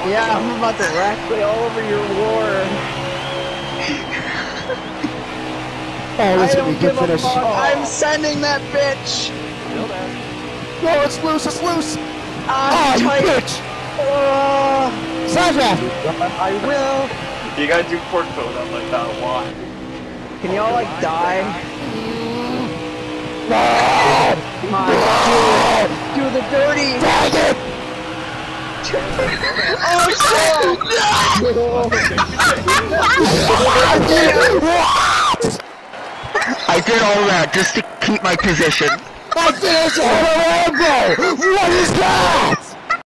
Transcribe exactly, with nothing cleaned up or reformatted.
Yeah, I'm about to Rackley all over your war. Oh, this I is gonna be don't a good give a finish. fuck. Oh. I'm sending that bitch. Still there. No, it's loose, it's loose! I'm Ah, you tight. bitch! Uh, Side draft! I will. You gotta do port code on like that one. Can y'all like die? No! Come on, do it. Do the dirty. Dang it! Oh shit! What? I did all that just to keep my position. I finished a Rambo! What is that?